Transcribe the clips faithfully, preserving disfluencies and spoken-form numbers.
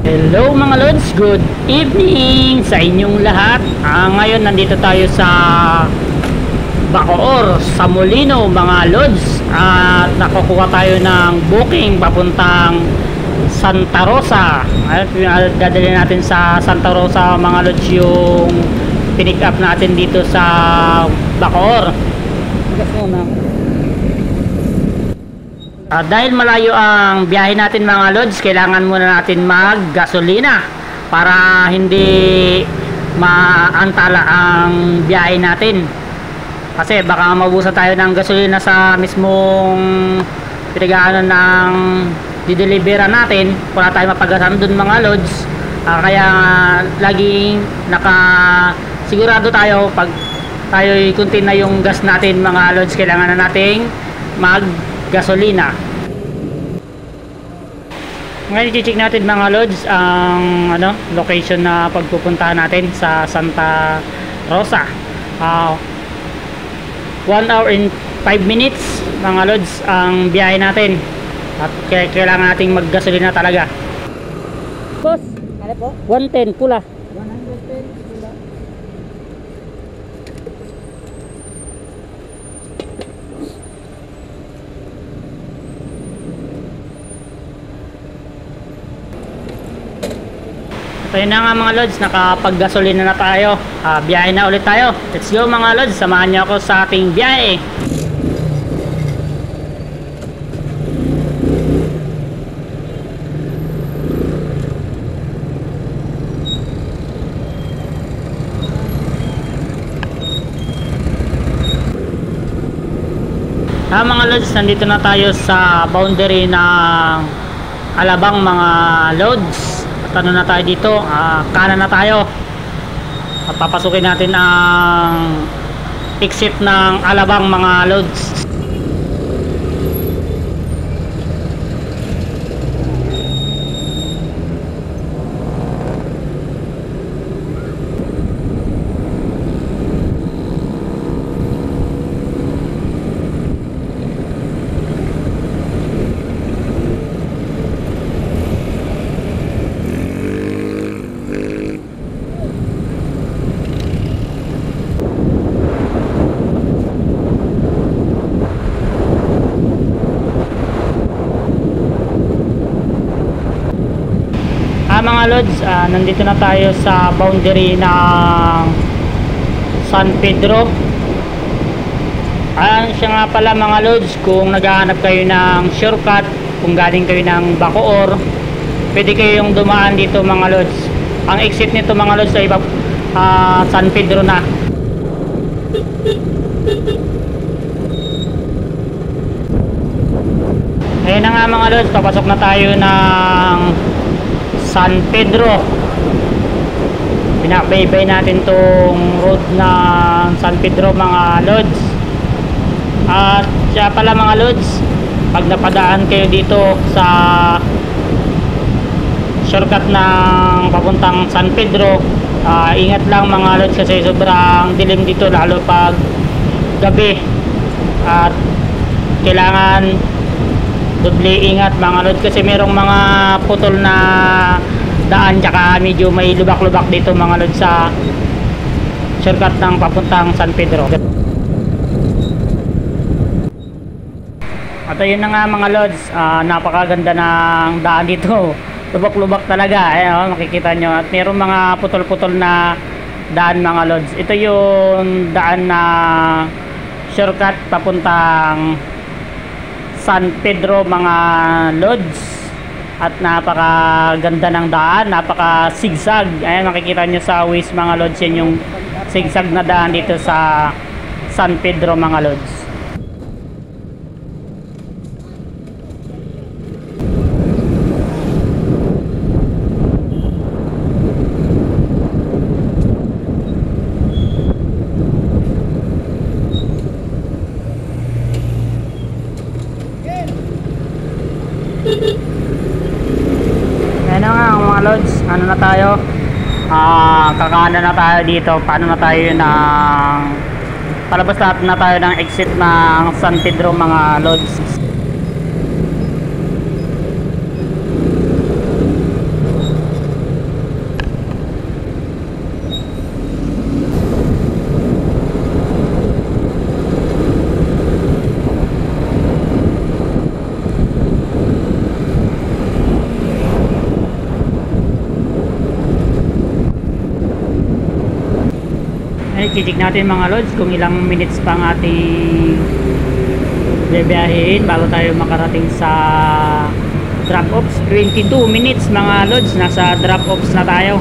Hello mga Lods, good evening sa inyong lahat. Ah, ngayon nandito tayo sa Bacoor, sa Molino mga Lods. At nakukuha tayo ng booking papuntang Santa Rosa. At dadalhin natin sa Santa Rosa mga Lods yung pinick up natin dito sa Bacoor. Gas muna. Uh, dahil malayo ang biyahe natin mga Lods, kailangan muna natin mag-gasolina para hindi maantala ang biyahe natin. Kasi baka mabusan tayo ng gasolina sa mismong pinagaanan ng dideliveran natin. Wala tayo mapagasan dun mga Lods. Uh, kaya laging nakasigurado tayo pag tayo'y kunti na yung gas natin mga Lods, kailangan na nating mag gasolina. Ngayon i-check natin mga Lods ang ano, location na pagpupuntahan natin sa Santa Rosa. uh, one hour and five minutes mga Lods ang biyahe natin at kailangan nating mag gasolina talaga. Boss, ano po? one ten pula. one ten pula. Ayun na nga mga Lods, nakapag-gasolina na tayo. uh, Biyahe na ulit tayo. Let's go mga Lods, samahan niyo ako sa ating biyahe. Ah, mga Lods, nandito na tayo sa boundary ng Alabang mga Lods. Ano na tayo dito, uh, kanan na tayo at papasukin natin ang exit ng Alabang mga Lods. Ah, mga Lods, uh, nandito na tayo sa boundary ng San Pedro. Ayan siya nga pala mga Lods, kung naghahanap kayo ng shortcut, kung galing kayo ng Bacoor, pwede kayong dumaan dito mga Lods. Ang exit nito mga Lods ay uh, San Pedro na. Ayan na nga mga Lods, papasok na tayo ng San Pedro. Binabaybay natin tong road ng San Pedro mga Lods. At siya pala mga Lods, pag napadaan kayo dito sa shortcut ng papuntang San Pedro, uh, ingat lang mga Lods kasi sobrang dilim dito lalo pag gabi. At kailangan doble ingat mga Lods kasi merong mga putol na daan, tsaka medyo may lubak-lubak dito mga Lods sa shortcut ng papuntang San Pedro. At ayun na nga mga Lods, uh, napakaganda ng daan dito. Lubak-lubak talaga, eh, oh, makikita nyo. At merong mga putol-putol na daan mga Lods. Ito yung daan na shortcut papuntang San Pedro mga Lods. At napakaganda ng daan, napaka sigsag. Ayan, makikita nyo sa Waze mga Lods, yan yung sigsag na daan dito sa San Pedro mga Lods. Ano nga mga Lods, ano na tayo, ah, kakaanan na tayo dito. Paano na tayo ng palabas natin na tayo ng exit ng San Pedro mga Lods. i-check natin mga lods kung ilang minutes pa ang ating biyahin bago tayo makarating sa drop offs. Twenty-two minutes mga lods, nasa drop offs na tayo.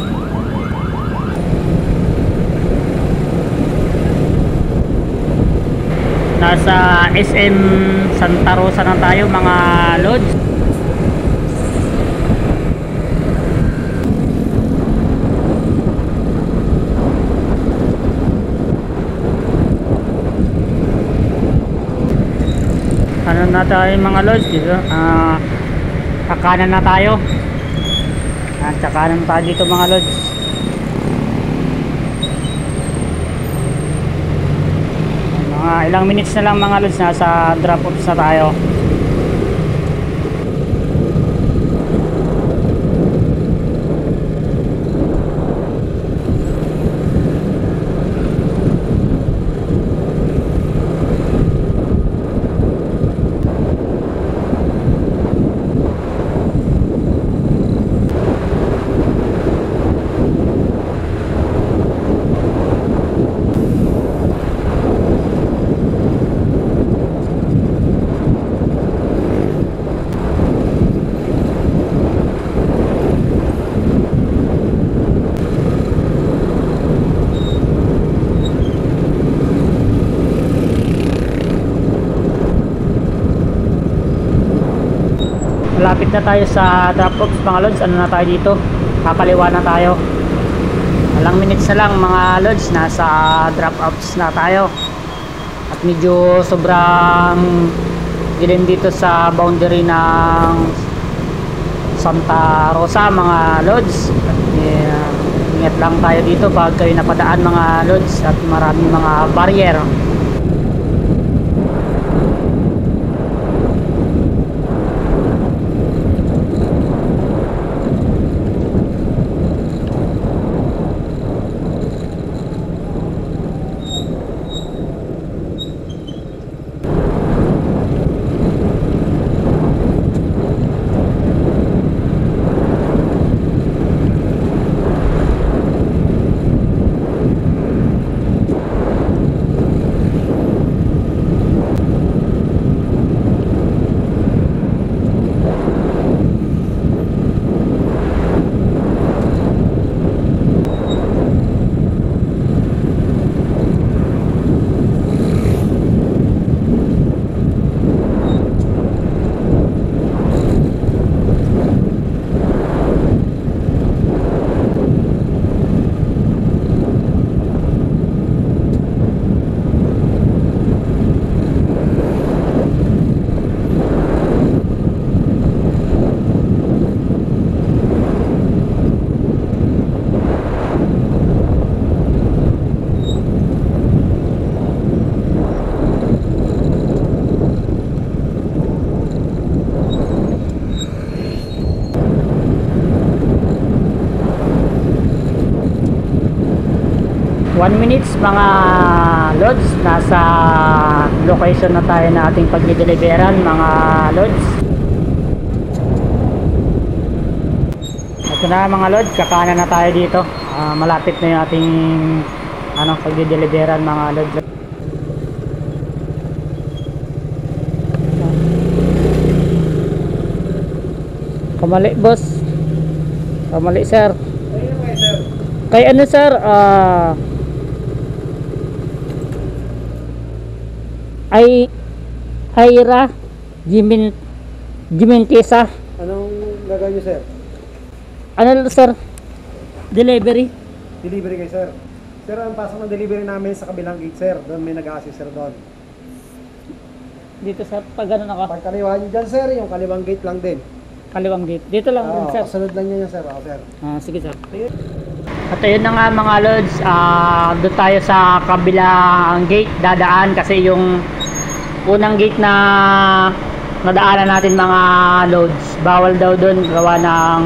Nasa S M Santa Rosa na tayo mga lods. Ano na tayo mga lods dito? Ah, kakanan na tayo. At kakanan tayo dito mga lods. Mga ilang minutes na lang mga lods, nasa drop offs na tayo. Malapit na tayo sa drop offs mga lods. Ano na tayo dito? Kakaliwa na tayo. Ilang minutes na lang mga lods, nasa drop offs na tayo. At medyo sobrang dilim dito sa boundary ng Santa Rosa mga lods. At, yeah, ingat lang tayo dito pag kayo napadaan mga lods, at maraming mga barrier. one minutes mga lods, nasa location na tayo na ating pagdideliveran mga lods. Ito na mga lods, kakanan na tayo dito. Uh, malapit na yung ating ano, pagdideliveran mga lods. Kamali boss, kamali sir. Kay ano sir, ah uh, ay Aira Jimin Jimintesa. Anong gagawin niyo sir? Ano sir? Delivery? Delivery kay sir. Sir, ang pasok ng delivery namin sa kabilang gate sir. Doon may nag-a-assist sir doon. Dito sir, pag ganun ako? Pag kaliwa niyo dyan sir, yung kaliwang gate lang din. Kaliwang gate? Dito lang Oo, din sir? kasunod lang niya yan sir. Oo sir. Ah, sige sir. At ayun na nga mga lods, uh, doon tayo sa kabilang gate dadaan kasi yung unang gate na nadaanan natin mga loads, bawal daw doon gawa ng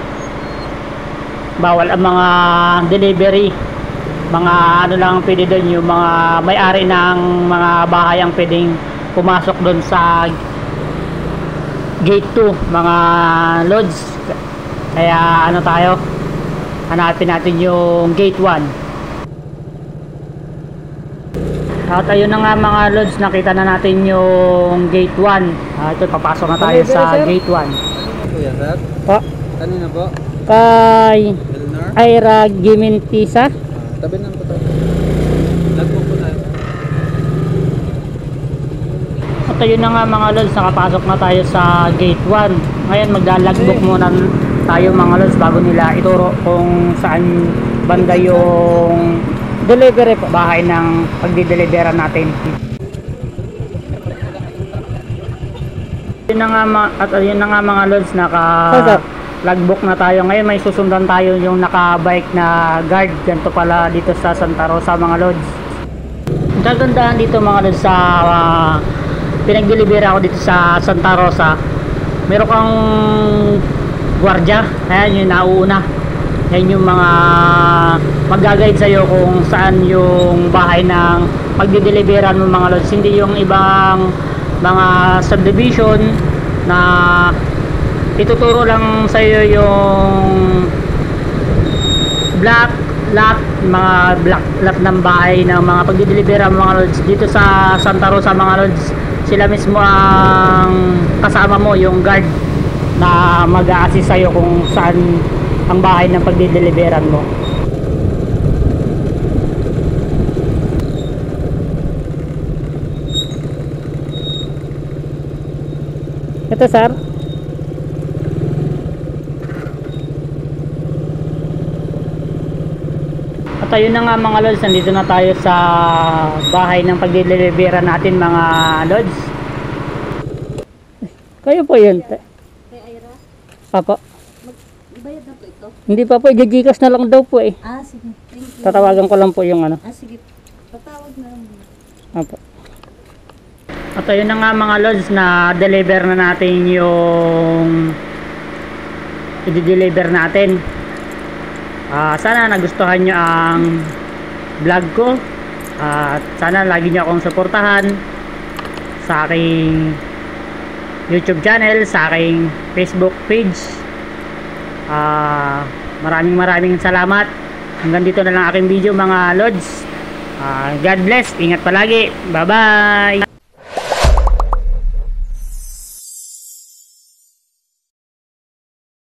bawal ang mga delivery, mga ano lang pwede doon, yung mga may-ari ng mga bahay ang pwedeng pumasok doon sa gate two mga loads. Kaya ano tayo, hanapin natin yung gate one. At ayun na nga mga lods, nakita na natin yung gate one. Ah, ito, papasok na tayo sa gate one. Kuya, sir? Po, Kanina po? kay Elnar? Ira Gimintisa. Tabi na po tayo. Lagpo po tayo. At ayun na nga mga lods, nakapasok na tayo sa gate one. Ngayon magdalagbok muna tayo mga lods bago nila ituro kung saan banda yung delivery po, bahay ng pagdidelibera natin. Yun na nga, ma- at yun na nga mga lods, naka logbook na tayo. Ngayon may susundan tayo yung naka-bike na guard. Ganito pala dito sa Santa Rosa mga lods. Ang kagandahan dito mga lods sa uh, pinagdelibera ako dito sa Santa Rosa, meron kang gwardiya. Ayan yung nauuna. Yan yung mga mag-guide sa'yo kung saan yung bahay ng pagdideliveran mo mga lods. Hindi yung ibang mga subdivision na ituturo lang sa'yo yung black lot, mga black lot ng bahay ng mga pagdideliveran mga lods. Dito sa Santa Rosa mga lods, sila mismo ang kasama mo, yung guard na mag-a-assist sa'yo kung saan ang bahay ng pagdideliveran mo. Ito sir. At ayun na nga mga lods, nandito na tayo sa bahay ng pagdideliveran natin mga lods. Kayo po yun. Kay Ira, Papa. ibayad na po ito. Hindi pa po, i-Gcash na lang daw po eh. Ah, sige. Thank you. Tatawagan ko lang po yung ano. Ah, sige. Patawag na lang. Apo. At ayun na nga mga lods, na deliver na natin yung i-deliver natin. Ah, sana nagustuhan nyo ang vlog ko. At sana lagi nyo akong suportahan sa aking YouTube channel, sa aking Facebook page. Ah, maraming maraming salamat. Hanggang dito na lang aking video mga lods. Ah, God bless, ingat palagi, bye bye.